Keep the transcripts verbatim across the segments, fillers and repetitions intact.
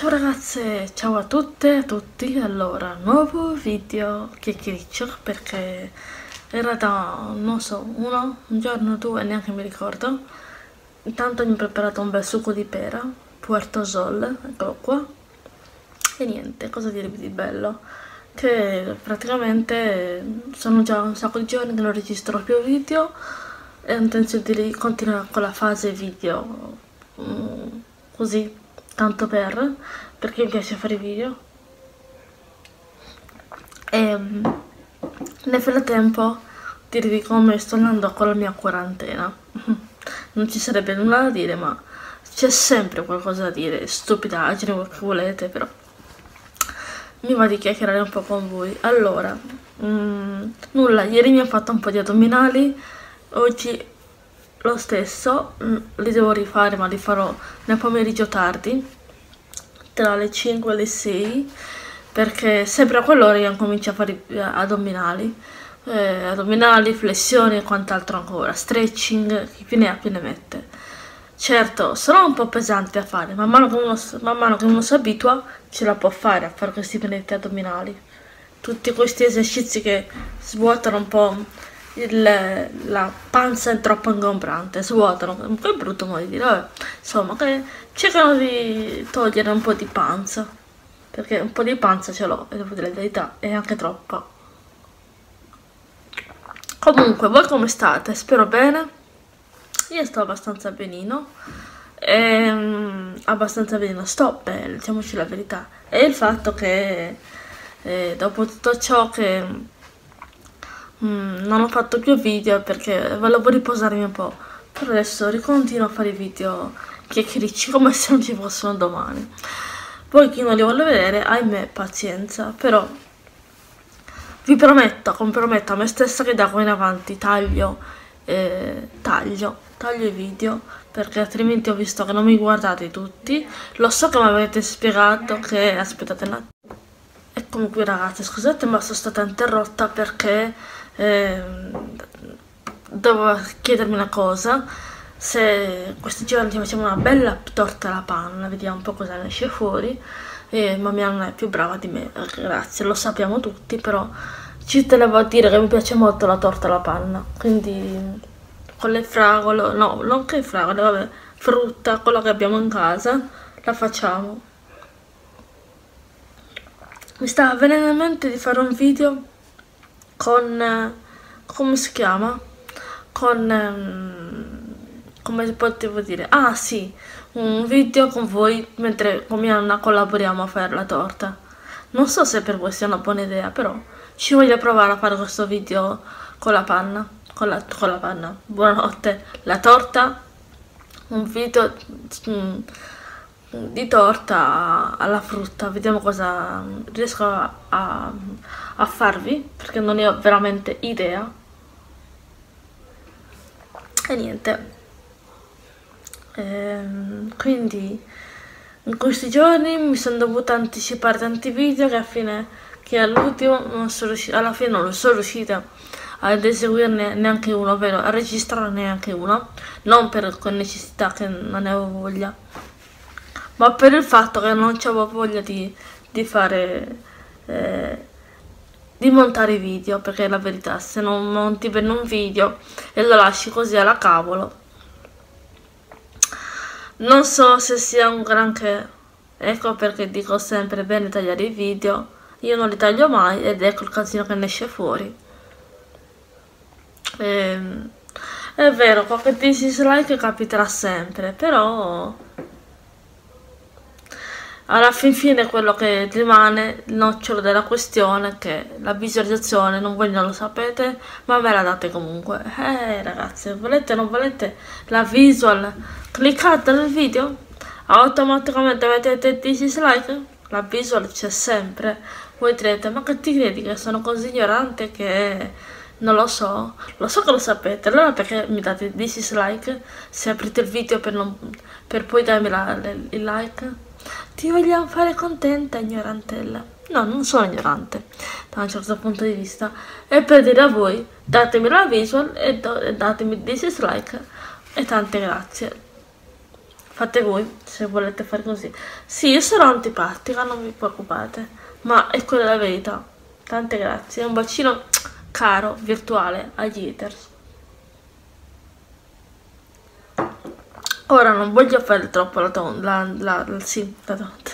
Ciao ragazze, ciao a tutte e a tutti. Allora, nuovo video chiacchiericcio perché era da, non so, uno, un giorno, due, neanche mi ricordo. Intanto mi ho preparato un bel succo di pera, Puerto Sol, eccolo qua. E niente, cosa dirvi di bello? Che praticamente sono già un sacco di giorni che non registro più video e ho intenzione di continuare con la fase video mm, così, tanto per, perché mi piace fare video. E mm, nel frattempo dirvi come sto andando con la mia quarantena. Non ci sarebbe nulla da dire, ma c'è sempre qualcosa da dire, stupidaggine, quel che volete, però mi va di chiacchierare un po' con voi. Allora, mm, nulla, ieri mi ho fatto un po' di addominali, oggi lo stesso, mm, li devo rifare, ma li farò nel pomeriggio tardi, tra le cinque e le sei, perché sempre a quell'ora io comincio a fare eh, addominali, eh, addominali, flessioni e quant'altro ancora, stretching, chi più ne ha più ne mette. Certo, sono un po' pesanti da fare, man mano che uno, man mano che uno si abitua ce la può fare a fare questi penetti addominali. Tutti questi esercizi che svuotano un po' il, la panza è troppo ingombrante, svuotano, che è brutto modo di dire, vabbè. Insomma, che cercano di togliere un po' di panza, perché un po' di panza ce l'ho, e devo dire la verità, è anche troppa. Comunque, voi come state? Spero bene. Io sto abbastanza benino, ehm, abbastanza benino, sto bene, diciamoci la verità. E il fatto che eh, dopo tutto ciò che mm, non ho fatto più video perché volevo riposarmi un po', però adesso ricontinuo a fare video chiacchiericci come se non ci fossero domani. Poi chi non li vuole vedere, ahimè, pazienza, però vi prometto, comprometto a me stessa che da qui in avanti taglio, eh, taglio, taglio i video, perché altrimenti ho visto che non mi guardate tutti. Lo so che mi avete spiegato che, aspettate un attimo, eccomi qui ragazzi, scusate ma sono stata interrotta perché eh, devo chiedermi una cosa. Se questi giorni ci facciamo una bella torta alla panna, vediamo un po' cosa ne esce fuori. E mamma non è più brava di me, grazie, lo sappiamo tutti, però ci tenevo a dire che mi piace molto la torta alla panna, quindi con le fragole, no, non che fragole, vabbè, frutta, quello che abbiamo in casa, la facciamo. Mi stava venendo in mente di fare un video con, eh, come si chiama? Con, ehm, come potevo dire? Ah sì, un video con voi mentre con mia nonna collaboriamo a fare la torta. Non so se per voi sia una buona idea, però ci voglio provare a fare questo video con la panna, con la, con la panna, buonanotte, la torta, un video mm, di torta alla frutta, vediamo cosa riesco a, a, a farvi, perché non ne ho veramente idea. E niente. Ehm, quindi in questi giorni mi sono dovuta anticipare tanti video che alla fine che all'ultimo non sono riuscita, alla fine non sono riuscita ad eseguirne neanche uno, ovvero a registrare neanche uno, non per con necessità che non ne avevo voglia, ma per il fatto che non avevo voglia di, di fare eh, di montare i video, perché la verità se non monti bene un video e lo lasci così alla cavolo, non so se sia un granché. Ecco perché dico sempre bene tagliare i video, io non li taglio mai ed ecco il casino che ne esce fuori. Ehm, è vero, qualche dislike capiterà sempre, però alla fin fine quello che rimane, il nocciolo della questione, è che la visualizzazione, non voi non lo sapete, ma me la date comunque. Eh ragazzi, volete o non volete la visual, cliccate nel video, automaticamente mettete dislike, la visual c'è sempre. Voi direte, ma che ti credi che sono così ignorante che non lo so? Lo so che lo sapete, allora perché mi date dislike se aprite il video per, non, per poi darmi la, il like? Ti vogliamo fare contenta, ignorantella? No, non sono ignorante da un certo punto di vista. E per dire a voi, datemi la visual e, do, e datemi dislike e tante grazie. fate voi se volete fare così. Sì, io sarò antipatica, non vi preoccupate, ma è quella la verità. Tante grazie, un bacino caro, virtuale, agli haters. Ora non voglio fare troppo la tonda, la, la, sì, la tonda.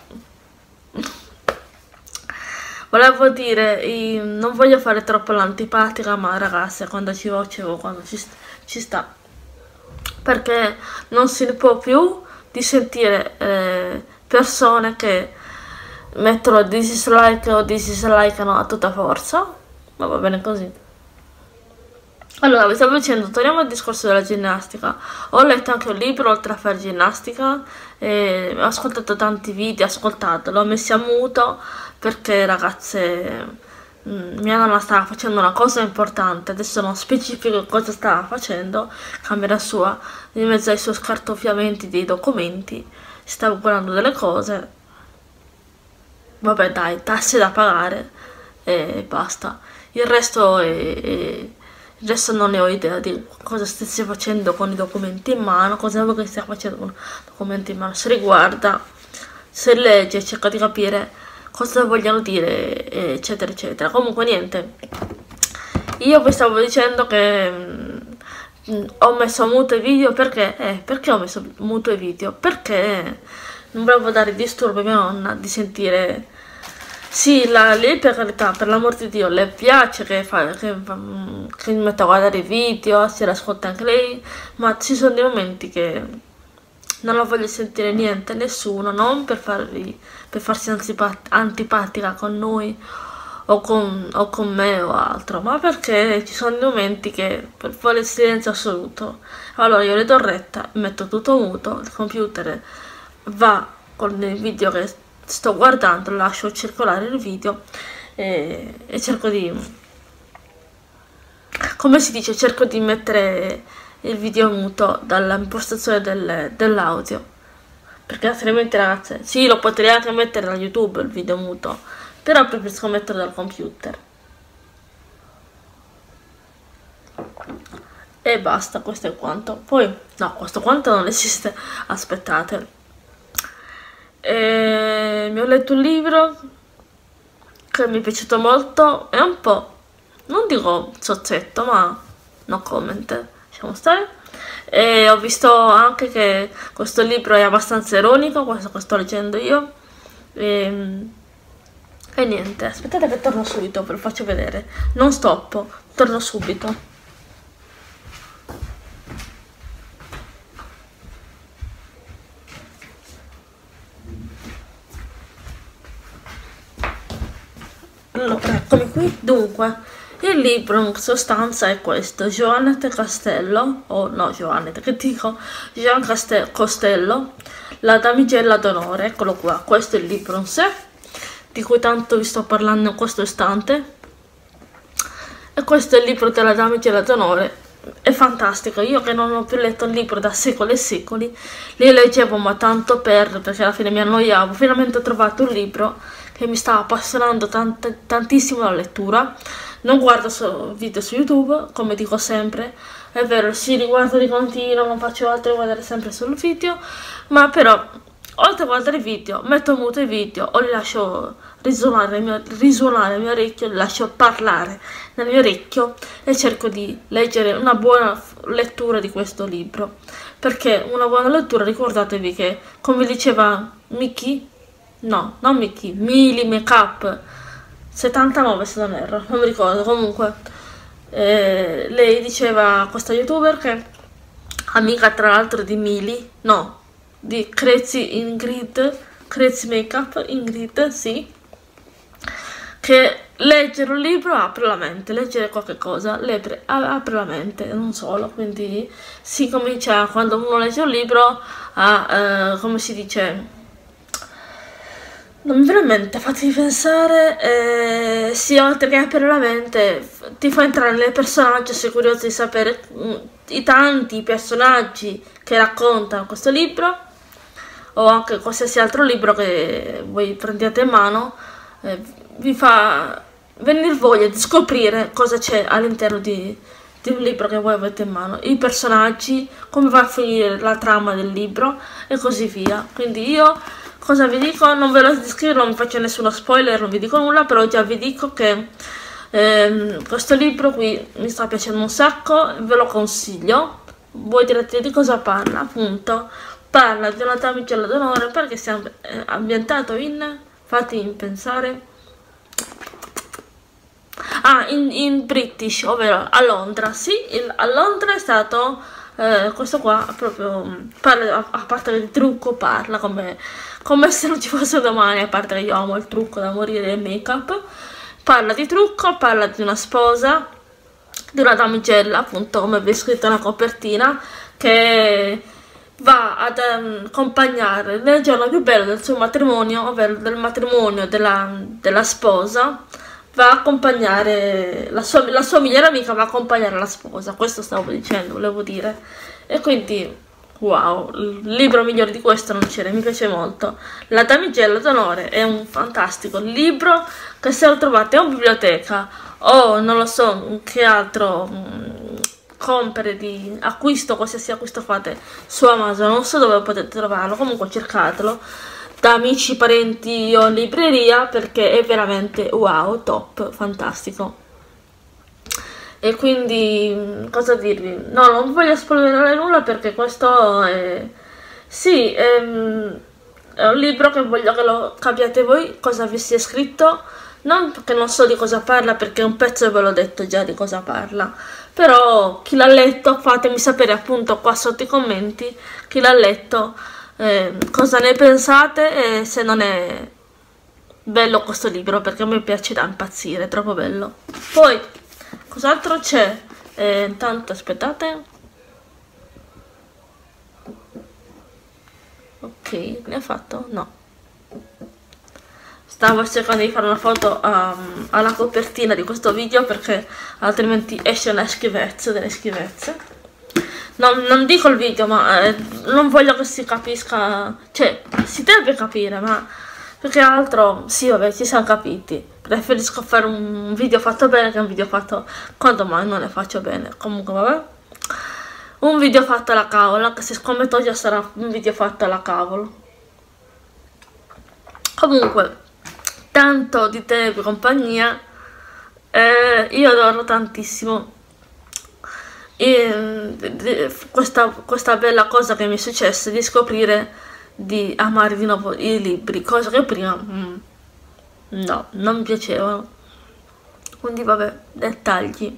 Volevo dire, non voglio fare troppo l'antipatica, ma ragazze, quando ci vocevo, quando ci, ci sta. Perché non si può più di sentire eh, persone che mettono dislike o dislikeano a tutta forza, ma va bene così. Allora, vi stavo dicendo, torniamo al discorso della ginnastica. Ho letto anche un libro oltre a fare ginnastica, e ho ascoltato tanti video, ascoltato, l'ho messo a muto perché ragazze, mh, mia nonna stava facendo una cosa importante, adesso non specifico cosa stava facendo, camera sua, in mezzo ai suoi scartoffiamenti dei documenti, stavo guardando delle cose, vabbè dai, tasse da pagare e basta. Il resto è... è Adesso non ne ho idea di cosa stessi facendo con i documenti in mano, cosa vuoi che stia facendo con i documenti in mano, se riguarda, se legge, cerca di capire cosa vogliono dire, eccetera, eccetera. Comunque niente, io vi stavo dicendo che mh, ho messo muto i video perché, eh, perché ho messo muto i video? Perché non volevo dare disturbo a mia nonna di sentire... Sì, la, lei per carità, per l'amor di Dio, le piace che, fa, che, che mi metta a guardare i video, si ascolta anche lei, ma ci sono dei momenti che non la voglio sentire niente, nessuno, non per, farvi, per farsi antipatica con noi o con, o con me o altro, ma perché ci sono dei momenti che per fare il silenzio assoluto. Allora io le do retta, metto tutto muto, il computer va con il video che sto guardando, lascio circolare il video e, e cerco di, come si dice, cerco di mettere il video muto dall'impostazione del, dell'audio, perché altrimenti ragazze, sì, lo potrei anche mettere da YouTube il video muto, però preferisco metterlo dal computer e basta. Questo è quanto. Poi no, questo quanto non esiste, aspettate. E mi ho letto un libro che mi è piaciuto molto, è un po', non dico sozzetto, ma no comment, lasciamo stare. E ho visto anche che questo libro è abbastanza ironico, questo che sto leggendo io, e, e niente, aspettate che torno subito, ve lo faccio vedere, non stoppo, torno subito. Allora, eccomi qui. Dunque, il libro in sostanza è questo, Joannette Castello, o oh, no, Joannette, che dico, Jean Castel Costello, La damigella d'onore, eccolo qua, questo è il libro in sé, di cui tanto vi sto parlando in questo istante, e questo è il libro della damigella d'onore. È fantastico, io che non ho più letto un libro da secoli e secoli, li leggevo ma tanto per, perché alla fine mi annoiavo, finalmente ho trovato un libro che mi sta appassionando tant tantissimo la lettura. Non guardo solo video su YouTube, come dico sempre, è vero, sì, riguardo di continuo, non faccio altro che guardare sempre sul video, ma però, oltre a guardare i video, metto muto i video o li lascio risuonare nel mio, risuonare nel mio orecchio, li lascio parlare nel mio orecchio e cerco di leggere una buona lettura di questo libro, perché una buona lettura, ricordatevi che, come diceva Mickey, no, non Mickey, Mili Makeup settantanove se non erro, non mi ricordo, comunque eh, lei diceva, questa youtuber che amica tra l'altro di Mili, no, di Crazy Ingrid, Crazy Makeup Ingrid, sì, che leggere un libro apre la mente, leggere qualche cosa apre, apre la mente, non solo, quindi si comincia, quando uno legge un libro, a, eh, come si dice, non mi viene in mente, fatemi pensare, eh, sì, oltre che aprire la mente, ti fa entrare nel personaggio, sei curioso di sapere mh, i tanti personaggi che raccontano questo libro, o anche qualsiasi altro libro che voi prendiate in mano, eh, vi fa venire voglia di scoprire cosa c'è all'interno di, di un libro che voi avete in mano, i personaggi, come va a finire la trama del libro e così via. Quindi io cosa vi dico? Non ve lo descrivo, non vi faccio nessuno spoiler, non vi dico nulla, però già vi dico che ehm, questo libro qui mi sta piacendo un sacco, ve lo consiglio. Voi direte di cosa parla? Appunto, parla di una damigella d'onore perché si è ambientato in, fatti pensare, ah, in, in British, ovvero a Londra. Sì, il, a Londra è stato eh, questo qua proprio, parla, a, a parte il trucco, parla come, come se non ci fosse domani, a parte che io amo il trucco da morire e il make up. Parla di trucco, parla di una sposa, di una damigella, appunto come vi è scritto nella copertina, che va ad um, accompagnare nel giorno più bello del suo matrimonio, ovvero del matrimonio della, della sposa, va a accompagnare la sua, la sua migliore amica, va a accompagnare la sposa. Questo stavo dicendo, volevo dire. E quindi wow, il libro migliore di questo non c'era, mi piace molto. La damigella d'onore è un fantastico libro che se lo trovate in biblioteca o non lo so che altro mh, compere di acquisto, qualsiasi acquisto fate su Amazon, non so dove potete trovarlo, comunque cercatelo da amici, parenti o libreria, perché è veramente wow, top, fantastico. E quindi cosa dirvi? No, non voglio spoilerare nulla perché questo è, sì, è, è un libro che voglio che lo capiate voi cosa vi sia scritto, non perché non so di cosa parla, perché un pezzo ve l'ho detto già di cosa parla, però chi l'ha letto fatemi sapere appunto qua sotto i commenti chi l'ha letto, eh, cosa ne pensate e se non è bello questo libro, perché a me piace da impazzire, è troppo bello. Poi cos'altro c'è? Eh, intanto aspettate. Ok, ne ha fatto? No. Stavo cercando di fare una foto um, alla copertina di questo video perché altrimenti esce una schifezza delle schifezze. Non, non dico il video, ma eh, non voglio che si capisca, cioè si deve capire, ma più che altro, sì vabbè, ci siamo capiti. Preferisco fare un video fatto bene che un video fatto quando mai non ne faccio bene. Comunque vabbè, un video fatto alla cavolo, anche se scommetto già sarà un video fatto alla cavolo. Comunque, tanto di tenervi compagnia, eh, io adoro tantissimo e, questa, questa bella cosa che mi è successa di scoprire di amare di nuovo i libri, cosa che prima mm, no, non mi piacevano. Quindi vabbè, dettagli.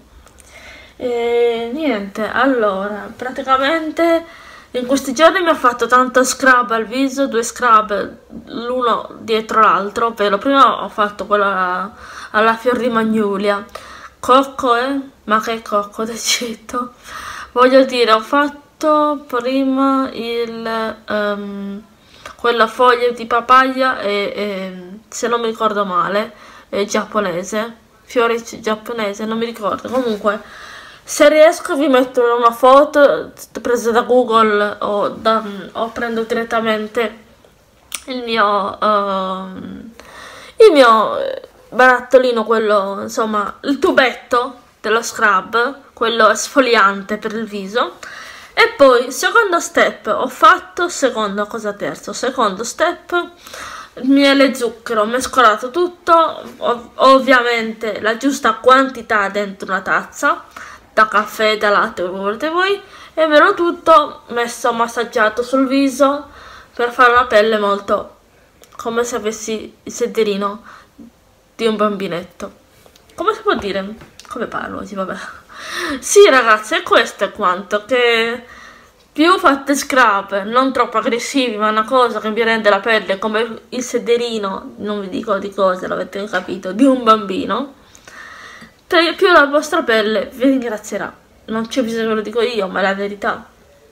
E niente, allora, praticamente in questi giorni mi ha fatto tanto scrub al viso, due scrub l'uno dietro l'altro, ovvero prima ho fatto quello alla, alla fior di Magnolia, cocco, eh? Ma che cocco d'Egitto, voglio dire, ho fatto prima il um, quella foglia di papaya e, e se non mi ricordo male è giapponese, fiori giapponese, non mi ricordo, comunque se riesco vi metto una foto presa da Google o, da, o prendo direttamente il mio uh, il mio barattolino, quello insomma il tubetto dello scrub, quello esfoliante per il viso. E poi secondo step ho fatto, secondo cosa terzo, secondo step miele e zucchero, ho mescolato tutto, ov ovviamente la giusta quantità dentro una tazza, da caffè, da latte, come volete voi, e me l'ho tutto messo massaggiato sul viso per fare una pelle molto come se avessi il sederino di un bambinetto. Come si può dire? Come parlo oggi? Vabbè. Sì ragazzi, e questo è quanto, che più fate scrub, non troppo aggressivi, ma una cosa che vi rende la pelle come il sederino, non vi dico di cosa, l'avete capito, di un bambino, più la vostra pelle vi ringrazierà. Non c'è bisogno che lo dico io, ma è la verità.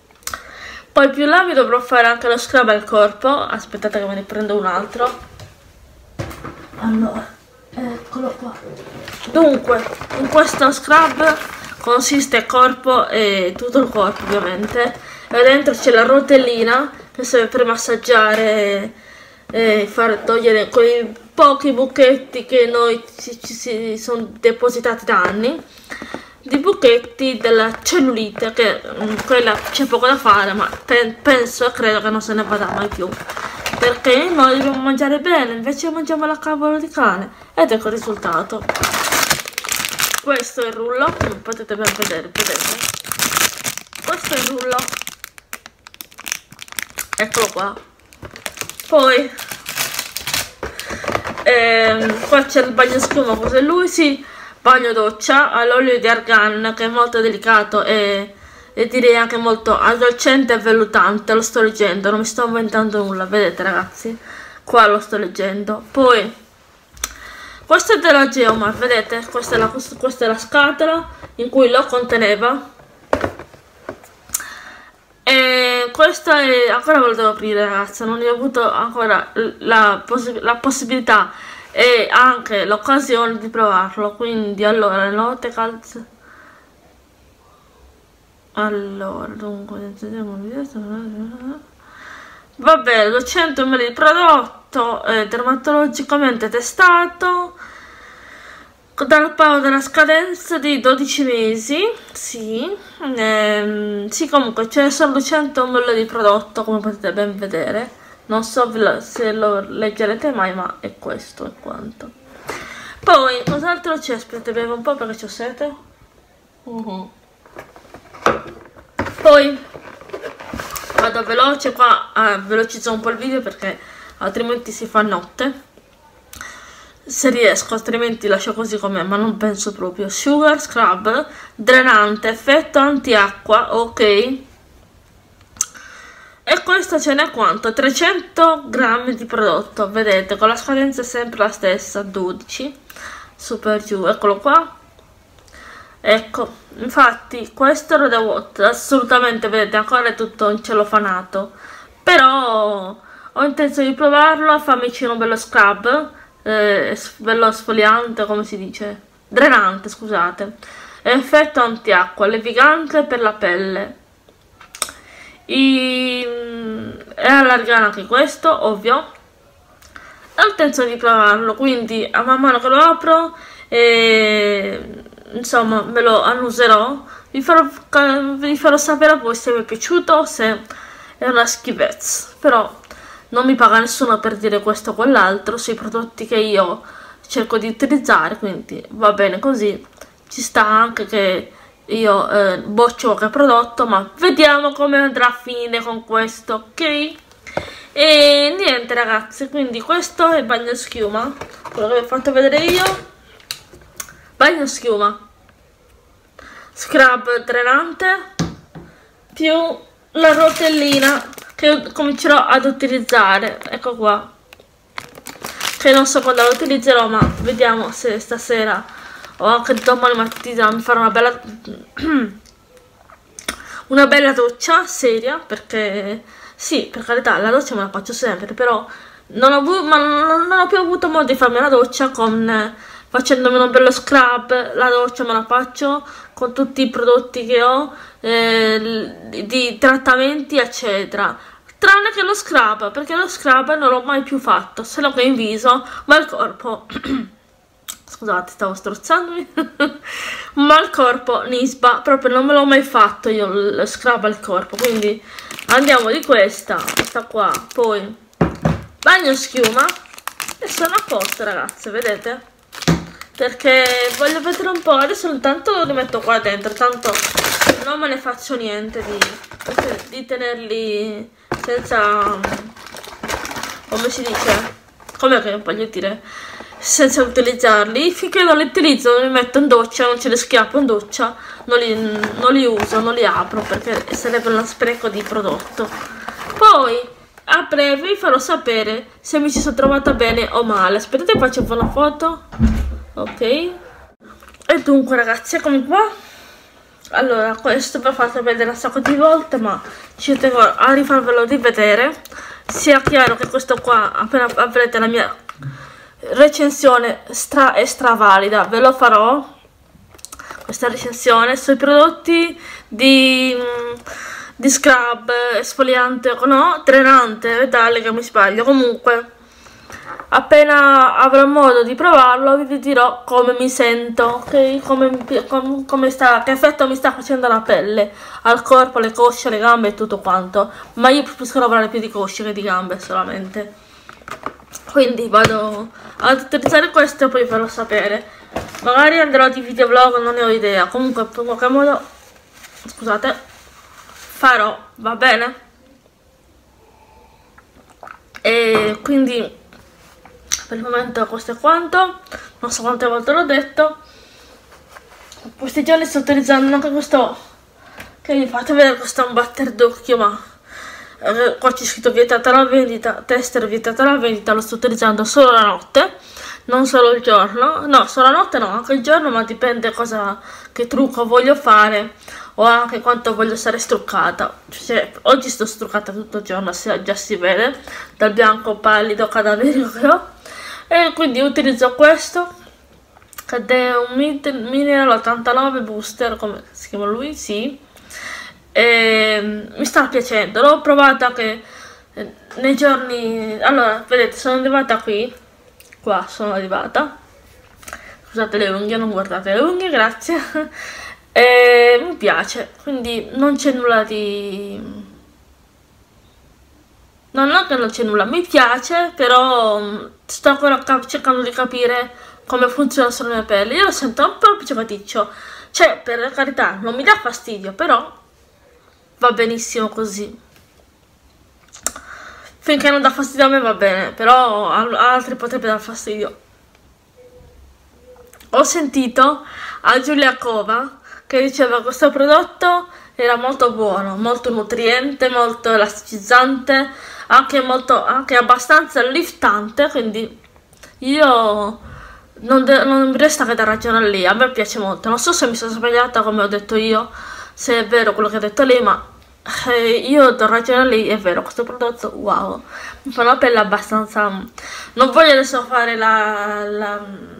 Poi più là vi dovrò fare anche lo scrub al corpo, aspettate che me ne prendo un altro. Allora, eccolo qua. Dunque, in questo scrub consiste corpo e tutto il corpo ovviamente, e dentro c'è la rotellina che serve per massaggiare e far togliere quei pochi buchetti che noi ci, ci si sono depositati da anni. di buchetti della cellulite, che mh, quella c'è poco da fare, ma pe penso e credo che non se ne vada mai più, perché noi dobbiamo mangiare bene, invece mangiamo la cavolo di cane. Ed ecco il risultato. Questo è il rullo, come potete ben vedere, vedete? Questo è il rullo, eccolo qua. Poi ehm, qua c'è il bagno schiuma, cos'è lui? Sì, bagno doccia all'olio di argan, che è molto delicato e, e direi anche molto addolcente e vellutante. Lo sto leggendo, non mi sto inventando nulla, vedete ragazzi? Qua lo sto leggendo. Poi questo è della Geomar, vedete? Questa è, la, questa è la scatola in cui lo conteneva. E questo è, ancora ve lo devo aprire ragazzi, non ne ho avuto ancora la, possi la possibilità e anche l'occasione di provarlo, quindi allora le note calze, allora dunque vabbè, duecento millilitri di prodotto eh, dermatologicamente testato dal pago della scadenza di dodici mesi, sì, ehm, sì, comunque c'è solo duecento millilitri di prodotto, come potete ben vedere. Non so se lo leggerete mai, ma è questo è quanto. Poi cos'altro c'è? Aspettate, bevo un po' perché ho sete. Uh-huh. Poi vado veloce qua, eh, velocizzo un po' il video perché altrimenti si fa notte. Se riesco, altrimenti lascio così com'è, ma non penso proprio. Sugar scrub drenante, effetto antiacqua, ok. E questo ce n'è quanto? trecento grammi di prodotto, vedete, con la scadenza è sempre la stessa, dodici, su per giù, eccolo qua. Ecco, infatti questo lo devo assolutamente, vedete, ancora è tutto in cellofanato, però ho intenzione di provarlo a farmi un bello scrub, eh, bello sfoliante, come si dice, drenante, scusate, effetto antiacqua, levigante per la pelle. I... è allargare anche questo, ovvio. Ho intenzione di provarlo, quindi a man mano che lo apro e insomma me lo annuserò, vi farò, vi farò sapere a voi se mi è piaciuto o se è una schifezza. Però non mi paga nessuno per dire questo o quell'altro sui prodotti che io cerco di utilizzare, quindi va bene così. Ci sta anche che io eh, boccio qualche prodotto, ma vediamo come andrà a finire con questo, ok? E niente ragazzi, quindi questo è il bagno schiuma, quello che vi ho fatto vedere io. Bagno schiuma, scrub drenante, più la rotellina che comincerò ad utilizzare, ecco qua, che non so quando la utilizzerò, ma vediamo se stasera o anche domani mattina mi farò una bella una bella doccia seria, perché sì, per carità la doccia me la faccio sempre, però non ho, ma non, non ho più avuto modo di farmi la doccia con facendomi un bello scrub. La doccia me la faccio con tutti i prodotti che ho, eh, di trattamenti eccetera, tranne che lo scrub, perché lo scrub non l'ho mai più fatto, se no che in viso, ma il corpo scusate, stavo strozzandomi ma il corpo nisba, proprio non me l'ho mai fatto io lo scrub al corpo, quindi andiamo di questa, questa qua, poi bagno schiuma e sono a posto ragazze, vedete? Perché voglio vedere un po', adesso intanto lo rimetto qua dentro, tanto non me ne faccio niente di, di tenerli senza, come si dice, come che voglio dire, senza utilizzarli. Finché non li utilizzo, non li metto in doccia, non ce li schiappo in doccia, non li, non li uso, non li apro, perché sarebbe uno spreco di prodotto. Poi a breve vi farò sapere se mi ci sono trovata bene o male. Aspettate, faccio una foto, ok? E dunque ragazzi, eccomi qua. Allora, questo vi ho fatto vedere un sacco di volte, ma ci tengo a rifarvelo rivedere, sia chiaro che questo qua, appena avrete la mia recensione stra e stravalida, ve lo farò questa recensione sui prodotti di, di scrub, esfoliante, no, drenante, vedete che mi sbaglio, comunque appena avrò modo di provarlo vi dirò come mi sento, ok? Come, com, come sta, che effetto mi sta facendo la pelle, al corpo, le cosce, le gambe e tutto quanto. Ma io preferisco lavorare più di cosce che di gambe solamente. Quindi vado ad utilizzare questo e poi farò sapere. Magari andrò di videoblog, non ne ho idea. Comunque in qualche modo, scusate, farò, va bene? E quindi per il momento questo è quanto. Non so quante volte l'ho detto. Questi giorni sto utilizzando anche questo, che vi fate vedere, questo è un batter d'occhio, ma eh, qua c'è scritto vietata la vendita, tester vietata la vendita. Lo sto utilizzando solo la notte, non solo il giorno. No, solo la notte no, anche il giorno, ma dipende cosa, che trucco voglio fare o anche quanto voglio stare struccata. Cioè, oggi sto struccata tutto il giorno, già si vede dal bianco pallido cadaverico che ho. E quindi utilizzo questo, che è un Mineral ottantanove Booster, come si chiama lui, sì. E mi sta piacendo, l'ho provata anche nei giorni. Allora, vedete, sono arrivata qui, qua sono arrivata, scusate le unghie, non guardate le unghie, grazie. E mi piace, quindi non c'è nulla di... No, non che non c'è nulla, mi piace, però sto ancora cercando di capire come funziona sulla mia pelle. Io lo sento un po' piccicaticcio, cioè per carità non mi dà fastidio, però va benissimo così. Finché non dà fastidio a me va bene, però a altri potrebbe dar fastidio. Ho sentito a Giulia Cova che diceva che questo prodotto era molto buono, molto nutriente, molto elasticizzante, anche, molto, anche abbastanza liftante, quindi io non, non mi resta che da ragionare lì. A me piace molto, non so se mi sono sbagliata come ho detto io, se è vero quello che ha detto lei, ma eh, io do ragione a lei, è vero, questo prodotto, wow, mi fa una pelle abbastanza... Non voglio adesso fare la... la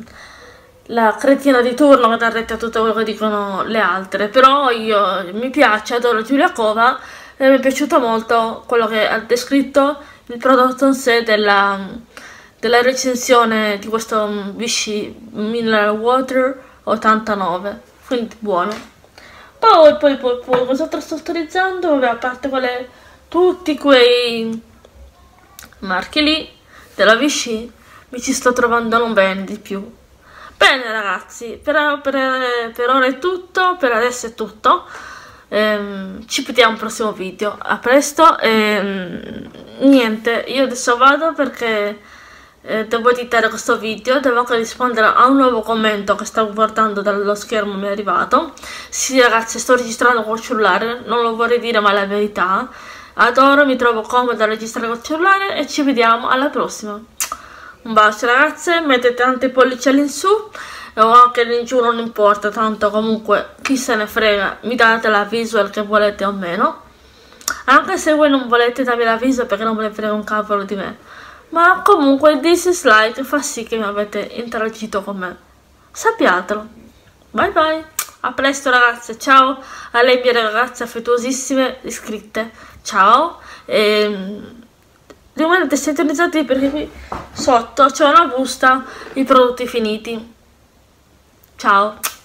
la cretina di turno che dà retta a tutto quello che dicono le altre, però io mi piace, adoro Giulia Cova e mi è piaciuto molto quello che ha descritto il prodotto in sé della, della recensione di questo Vichy Mineral Water ottantanove, quindi buono. Poi, poi, poi, poi cos'altro sto utilizzando? Vabbè, a parte quelle, tutti quei marchi lì della Vichy, mi ci sto trovando non bene di più. Bene ragazzi, per, per, per ora è tutto, per adesso è tutto, ehm, ci vediamo al prossimo video, a presto, ehm, niente, io adesso vado perché eh, devo editare questo video, devo anche rispondere a un nuovo commento che stavo guardando dallo schermo, mi è arrivato. Sì ragazzi, sto registrando col cellulare, non lo vorrei dire ma è la verità, adoro, mi trovo comoda a registrare col cellulare e ci vediamo alla prossima. Un bacio ragazze, mettete tanti pollici all'insù o anche all'ingiù, non importa, tanto comunque chi se ne frega, mi date la visual che volete o meno, anche se voi non volete darmi la visual perché non ve ne frega un cavolo di me, ma comunque this is like fa sì che mi avete interagito con me, sappiatelo. Bye bye, a presto ragazze, ciao alle mie ragazze affettuosissime iscritte, ciao e... rimanete sintonizzati perché qui sotto c'è una busta di prodotti finiti. Ciao!